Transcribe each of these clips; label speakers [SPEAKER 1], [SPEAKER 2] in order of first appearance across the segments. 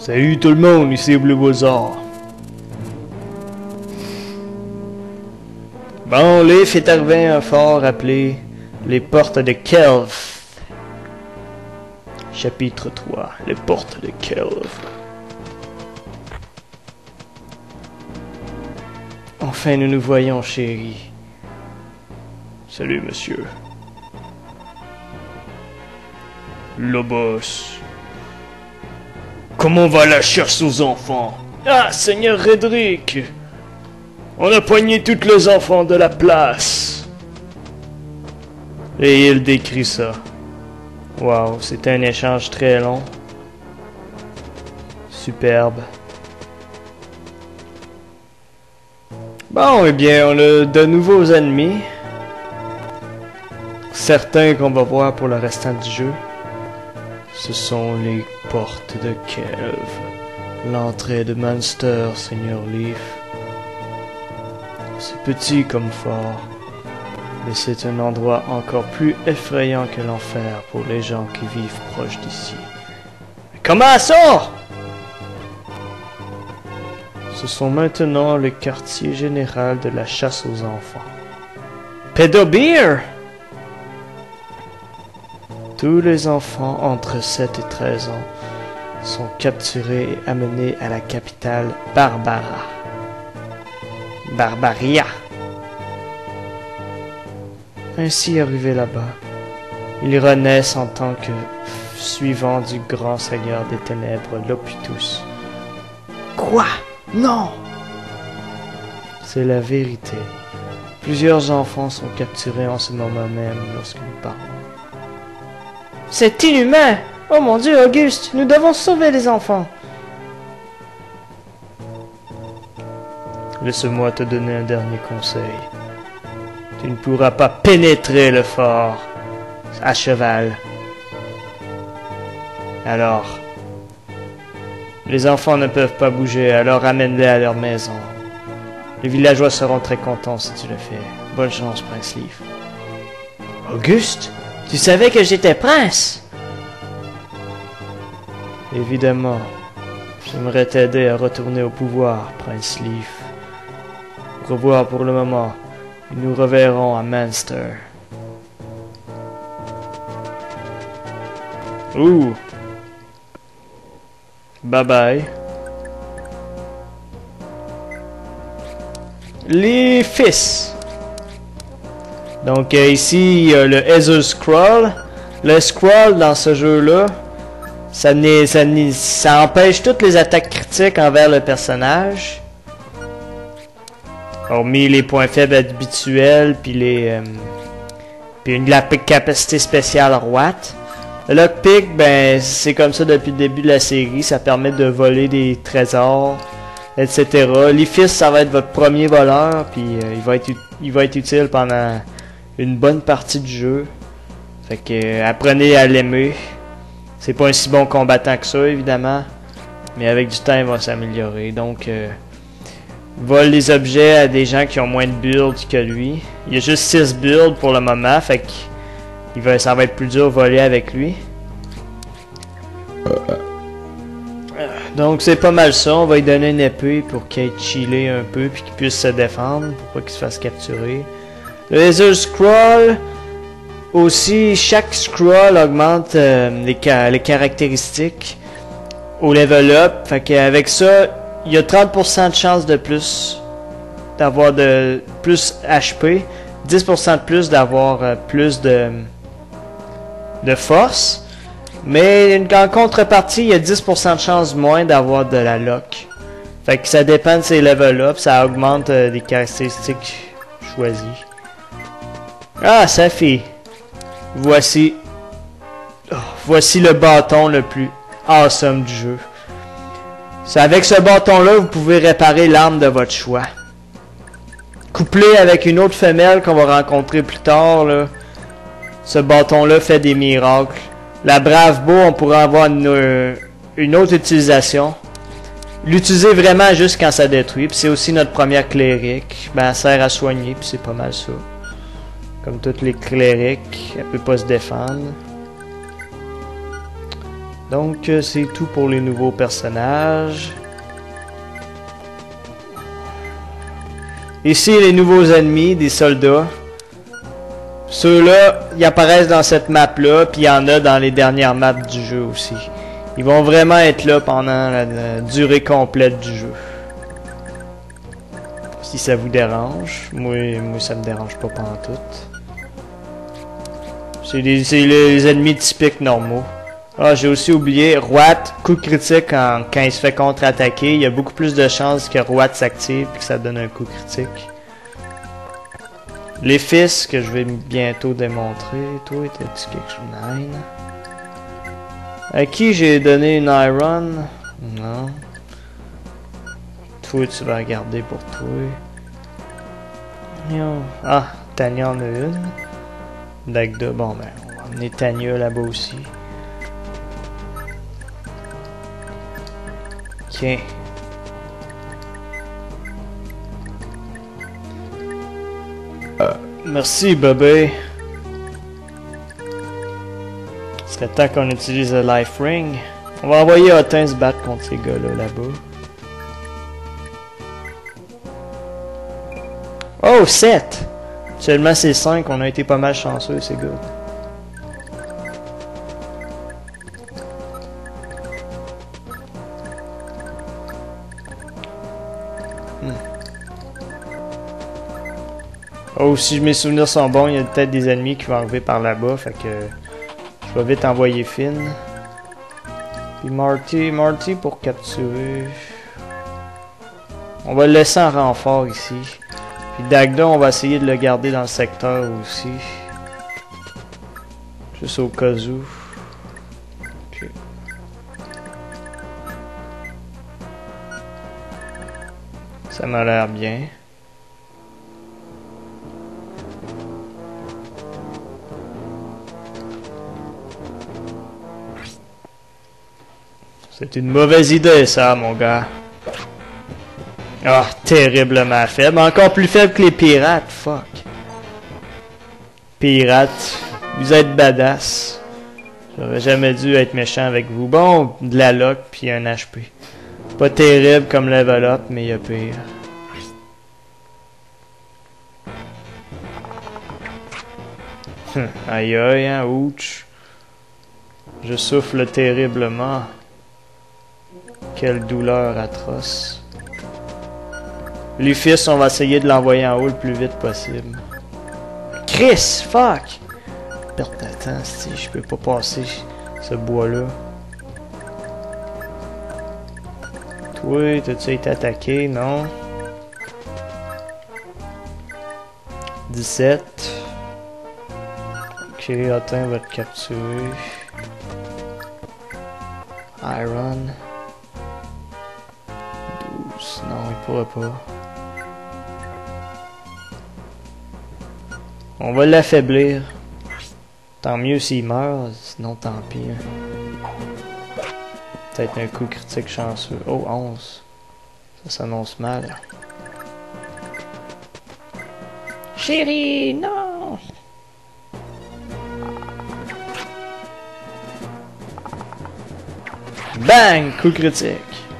[SPEAKER 1] Salut tout le monde, ici Bleu Bouzard. Bon, Leif est arrivé à un fort appelé les Portes de Kelv. Chapitre 3, les Portes de Kelv. Enfin, nous nous voyons, chérie. Salut, monsieur. Lobos. Comment va la chasse aux enfants? Ah, Seigneur Redrick! On a poigné tous les enfants de la place. Et il décrit ça. Wow, c'était un échange très long. Superbe. Bon, eh bien, on a de nouveaux ennemis. Certains qu'on va voir pour le restant du jeu. Ce sont les portes de Kelv. L'entrée de Munster, Seigneur Leif. C'est petit comme fort, mais c'est un endroit encore plus effrayant que l'enfer pour les gens qui vivent proche d'ici. Comment ça? Ce sont maintenant le quartier général de la chasse aux enfants. Pédobeer! Tous les enfants entre 7 et 13 ans sont capturés et amenés à la capitale Barbaria. Ainsi arrivés là-bas, ils renaissent en tant que suivants du grand seigneur des ténèbres, Lopitus. Quoi? Non! C'est la vérité. Plusieurs enfants sont capturés en ce moment même lorsque nous parlons. C'est inhumain! Oh mon Dieu, Auguste, nous devons sauver les enfants! Laisse-moi te donner un dernier conseil. Tu ne pourras pas pénétrer le fort à cheval. Alors, les enfants ne peuvent pas bouger, alors amène-les à leur maison. Les villageois seront très contents si tu le fais. Bonne chance, Prince Leif. Auguste, tu savais que j'étais prince? Évidemment. J'aimerais t'aider à retourner au pouvoir, Prince Leif. Au revoir pour le moment. Nous reverrons à Munster. Ouh. Bye bye. Les fils. Donc ici, il y a le Ether Scroll. Le Scroll dans ce jeu-là, ça empêche toutes les attaques critiques envers le personnage. Hormis les points faibles habituels, puis la capacité spéciale Roite. Le lockpick, ben c'est comme ça depuis le début de la série, ça permet de voler des trésors, etc. L'Ifis, ça va être votre premier voleur, puis il va être utile pendant une bonne partie du jeu. Fait que apprenez à l'aimer. C'est pas un si bon combattant que ça, évidemment, mais avec du temps, il va s'améliorer. Donc vole les objets à des gens qui ont moins de builds que lui. Il y a juste 6 builds pour le moment, fait que ça va être plus dur de voler avec lui. Donc c'est pas mal ça, on va lui donner une épée pour qu'il ait chillé un peu puis qu'il puisse se défendre, pour pas qu'il se fasse capturer. Le Ether Scroll, aussi chaque scroll augmente les caractéristiques au level up, fait qu'avec ça, il y a 30% de chance de plus d'avoir de plus HP, 10% de plus d'avoir plus de force, mais en contrepartie, il y a 10% de chance moins d'avoir de la lock. Fait que ça dépend de ses level up, ça augmente des caractéristiques choisies. Ah, ça fait. Voici le bâton le plus awesome du jeu. C'est avec ce bâton-là, vous pouvez réparer l'arme de votre choix. Couplé avec une autre femelle qu'on va rencontrer plus tard, là, ce bâton-là fait des miracles. La brave beau, on pourra avoir une autre utilisation. L'utiliser vraiment juste quand ça détruit. Puis c'est aussi notre première cléric. Ben, elle sert à soigner, puis c'est pas mal ça. Comme toutes les clérics, elle peut pas se défendre. Donc, c'est tout pour les nouveaux personnages. Ici, les nouveaux ennemis, des soldats. Ceux-là, ils apparaissent dans cette map-là, puis il y en a dans les dernières maps du jeu aussi. Ils vont vraiment être là pendant la durée complète du jeu. Si ça vous dérange. Moi ça me dérange pas pantoute. C'est les ennemis typiques normaux. Ah, j'ai aussi oublié, Roat, coup critique quand il se fait contre-attaquer. Il y a beaucoup plus de chances que Roat s'active et que ça donne un coup critique. Les fils, que je vais bientôt démontrer. Toi, t'as-tu quelque chose? Nine. À qui j'ai donné une Iron? Non. Toi, tu vas regarder pour toi. Ah, Tanya en a une. Dagda, bon ben, on va emmener Tanya là-bas aussi. Ok. Merci, bébé. Ce serait temps qu'on utilise le Life Ring. On va envoyer Otin se battre contre ces gars-là, là-bas. Oh, 7! Seulement c'est 5, on a été pas mal chanceux, c'est good. Oh, si mes souvenirs sont bons, il y a peut-être des ennemis qui vont arriver par là-bas, fait que je vais vite envoyer Finn. Puis Marty pour capturer. On va le laisser en renfort ici. Puis Dagda, on va essayer de le garder dans le secteur aussi. Juste au cas où. Okay. Ça m'a l'air bien. C'est une mauvaise idée, ça, mon gars. Ah, terriblement faible. Encore plus faible que les pirates, fuck. Pirates, vous êtes badass. J'aurais jamais dû être méchant avec vous. Bon, de la lock puis un HP. Pas terrible comme level up, mais il y a pire. Aïe aïe, hein, ouch. Je souffle terriblement. Quelle douleur atroce. Les fils, on va essayer de l'envoyer en haut le plus vite possible. Chris, fuck! Perte de temps, si je peux pas passer ce bois-là. Toi, t'as-tu été attaqué? Non. 17. Ok, Otin va te capturer. Iron. 12. Non, il pourra pas. On va l'affaiblir. Tant mieux s'il meurt, sinon tant pis. Hein. Peut-être un coup critique chanceux. Oh, 11. Ça s'annonce mal. Chérie, non! Bang! Coup critique.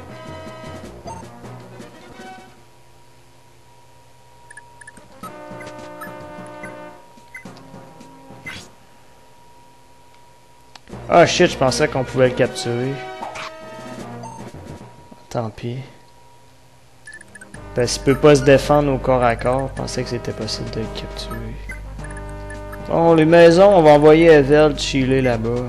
[SPEAKER 1] Ah shit, je pensais qu'on pouvait le capturer. Tant pis. Parce qu'il peut pas se défendre au corps à corps. Je pensais que c'était possible de le capturer. Bon, les maisons, on va envoyer Evel chiller là-bas.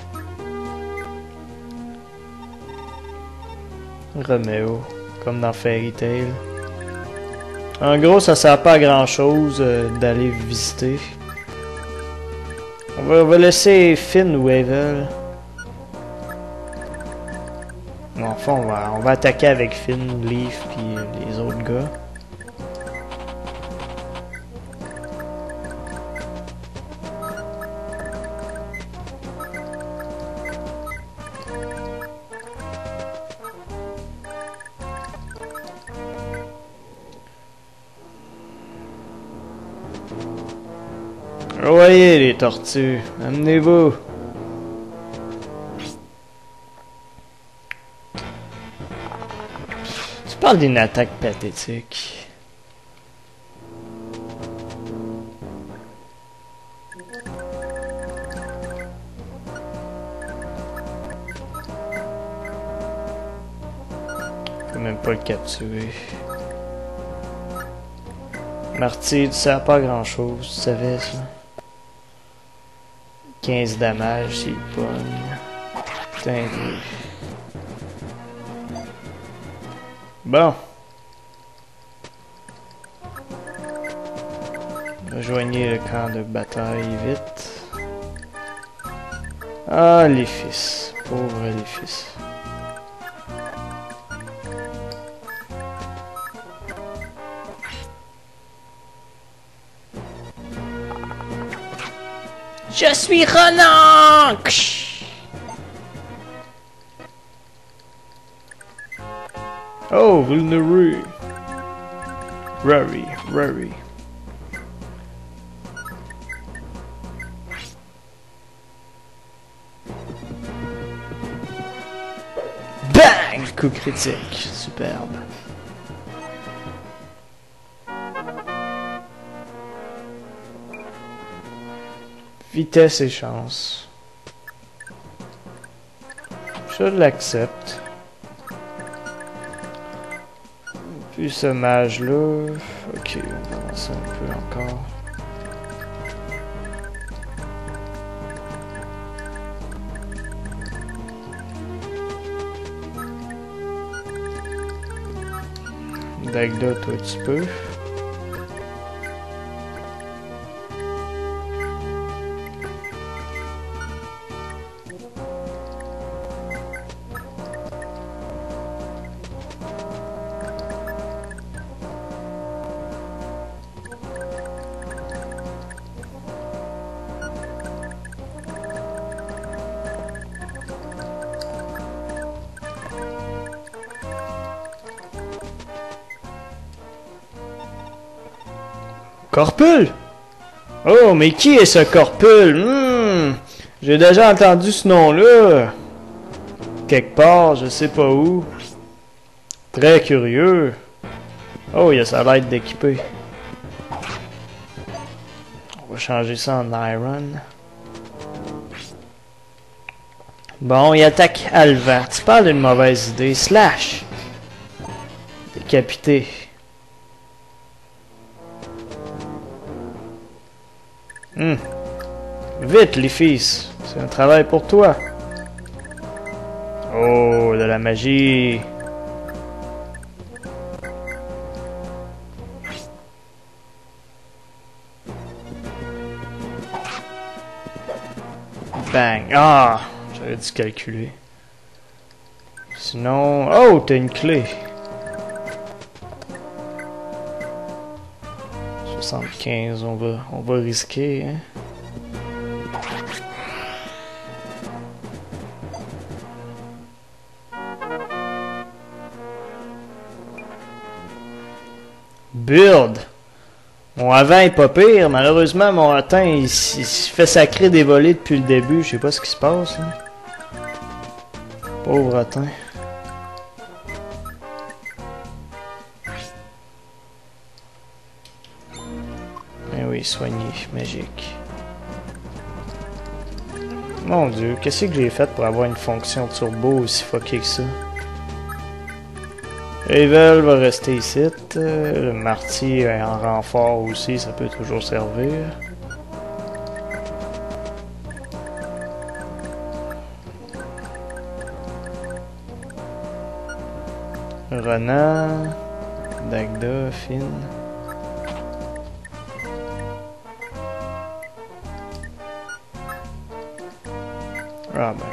[SPEAKER 1] Romeo, comme dans Fairy Tail. En gros, ça sert pas à grand chose d'aller visiter. On va laisser Finn ou Evel. Bon, enfin, on va attaquer avec Finn, Leaf puis les autres gars. Voyez les tortues, amenez-vous. Tu parles d'une attaque pathétique. Je peux même pas le capturer. Marty, tu sers pas à grand chose, tu savais ça. 15 dommages s'il pogne. Putain. Bon. Rejoignez le camp de bataille vite. Ah, les fils. Pauvres les fils. Je suis Ronan! Oh, vulnerable. Rory. Bang! Coup critique. Superbe. Vitesse et chance. Je l'accepte. Puis ce mage-là... Ok, on va avancer un peu encore. Dagda, toi tu peux. Corpul! Oh, mais qui est ce Corpul? J'ai déjà entendu ce nom-là. Quelque part, je sais pas où. Très curieux. Oh, il a sa lettre d'équipé. On va changer ça en Iron. Bon, il attaque Alva. Tu parles d'une mauvaise idée. Slash! Décapité. Vite, les fils. C'est un travail pour toi. Oh, de la magie. Bang. Ah, j'aurais dû calculer. Sinon... Oh, t'as une clé. 75, on va risquer, hein. Build. Mon avant est pas pire, malheureusement mon atteint il se fait sacrer des volets depuis le début, je sais pas ce qui se passe. Hein. Pauvre atteint. Ben oui, soigné, magique. Mon dieu, qu'est-ce que j'ai fait pour avoir une fonction turbo aussi fuckée que ça? Evel va rester ici. Le Marty est en renfort aussi, ça peut toujours servir. Ronan, Dagda, Finn. Ah ben.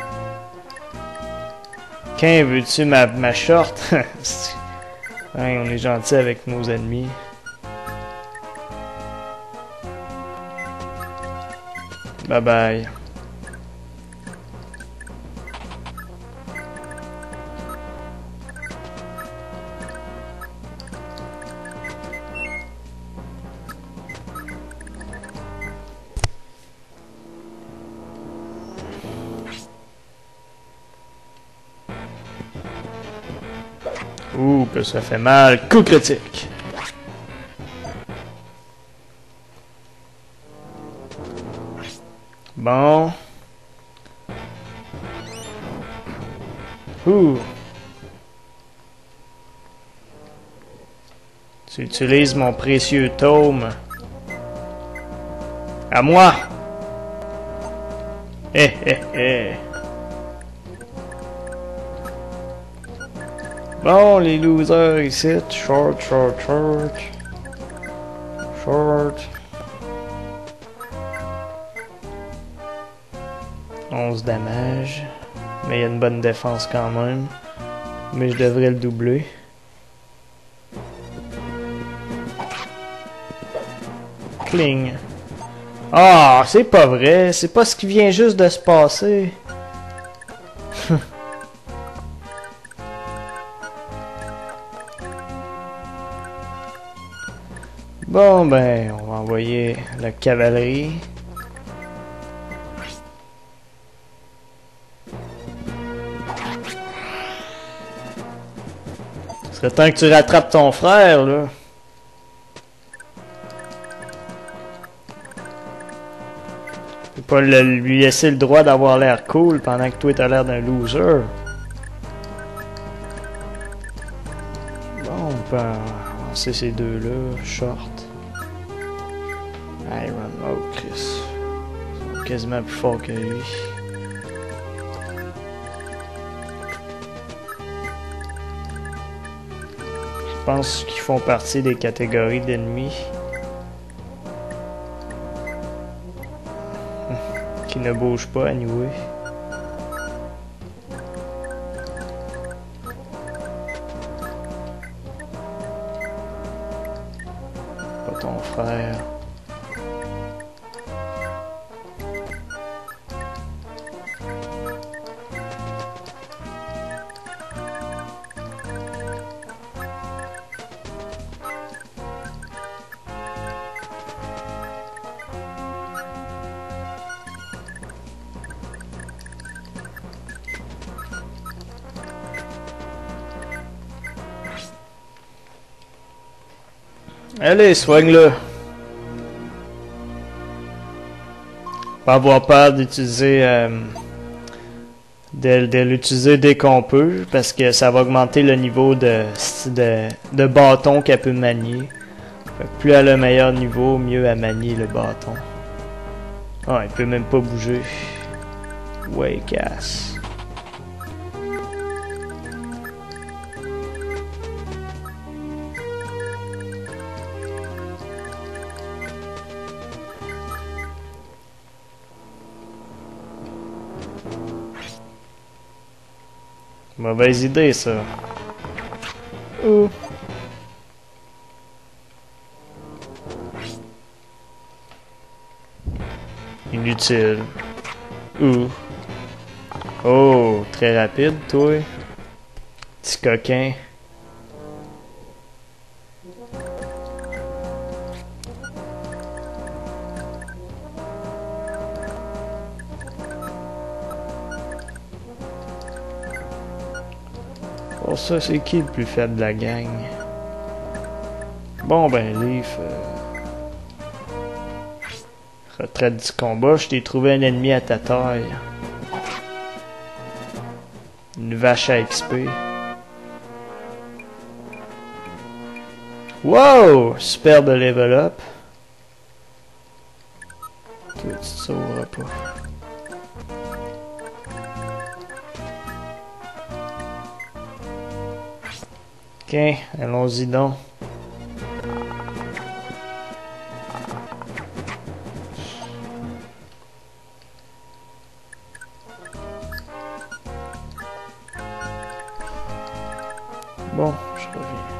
[SPEAKER 1] Qu'un veux-tu ma short? Hein, on est gentil avec nos ennemis. Bye bye. Ouh, que ça fait mal. Coup critique. Bon. Ouh. Tu utilises mon précieux tome. À moi. Eh, eh, eh. Bon, les losers ici. Short, short, short. Short. 11 damage. Mais il y a une bonne défense quand même. Mais je devrais le doubler. Cling. Ah, c'est pas vrai. C'est pas ce qui vient juste de se passer. Bon, ben, on va envoyer la cavalerie. Ce serait temps que tu rattrapes ton frère, là. Tu peux pas lui laisser le droit d'avoir l'air cool pendant que toi t'as l'air d'un loser. Bon, on peut avancer ces deux-là. Short. Iron. Oh, Chris. Ils sont quasiment plus forts que lui. Je pense qu'ils font partie des catégories d'ennemis qui ne bougent pas, anyway. Pas ton frère. Allez, soigne-le. Pas avoir peur d'utiliser de l'utiliser dès qu'on peut, parce que ça va augmenter le niveau de bâton qu'elle peut manier. Fait que plus elle a le meilleur niveau, mieux elle manie le bâton. Ah, il peut même pas bouger. Ouais, casse. Mauvaise idée, ça. Ouh. Inutile. Ouh. Oh, très rapide, toi. Petit coquin. Pour ça, c'est qui le plus faible de la gang? Bon, ben, Leaf. Retraite du combat, je t'ai trouvé un ennemi à ta taille. Une vache à XP. Wow! Superbe level up. Toi, tu te sauveras pas. Ok, allons-y donc. Bon, je reviens.